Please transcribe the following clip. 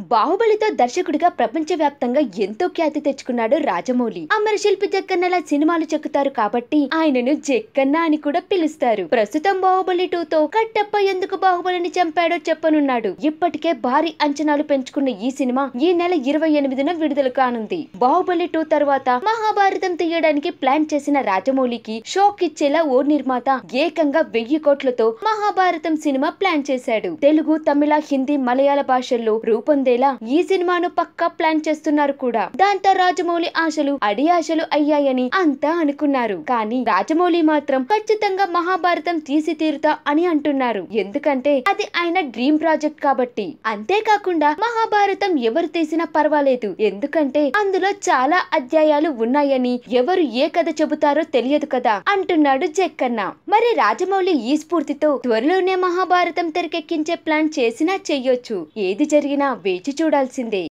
బాహుబలితో దర్శకుడిగా ప్రపంచవ్యాప్తంగా ఎంతో ఖ్యాతి తెచ్చుకున్నాడు రాజమౌళి. అమరశిల్పి జక్కన్నలా సినిమాలు చెక్కుతారు కాబట్టి ఆయనను జక్కన్న అని కూడా పిలుస్తారు. ప్రస్తుతం బాహుబలి 2తో కట్టప్ప ఎందుకు బాహుబలిని చంపాడో చెప్పనున్నాడు. ఇప్పటికే భారీ అంచనాలు పెంచుకున్న ఈ సినిమా ఈ నెల 28న విడుదల కానుంది. బాహుబలి 2 తర్వాత మహాభారతం తీయడానికి ప్లాన్ చేసిన రాజమౌళికి షాక్ ఇచ్చేలా ఓ నిర్మాత ఏకంగా 1000 కోట్లతో మహాభారతం సినిమా ప్లాన్ చేశాడు. తెలుగు, తమిళ, హిందీ, మలయాళ భాషల్లో రూపొందేలా ఈ సినిమాను పక్కా ప్లాన్ చేస్తున్నారు కూడా. దాంతో రాజమౌళి ఆశలు అడియాశలు అయ్యాయని అంతా అనుకున్నారు. కానీ రాజమౌళి మాత్రం ఖచ్చితంగా మహాభారతం తీసి తీరుతా అని అంటున్నారు. ఎందుకంటే అది ఆయన డ్రీమ్ ప్రాజెక్ట్ కాబట్టి. అంతేకాకుండా మహాభారతం ఎవరు తీసినా పర్వాలేదు, ఎందుకంటే అందులో చాలా అధ్యాయాలు ఉన్నాయని, ఎవరు ఏ కథ చెబుతారో తెలియదు కదా అంటున్నాడు జక్కన్న. మరి రాజమౌళి ఈ స్ఫూర్తితో త్వరలోనే మహాభారతం తెరకెక్కించే ప్లాన్ చేసినా చెయ్యొచ్చు. ఏది జరిగినా వేచి చూడాల్సిందే.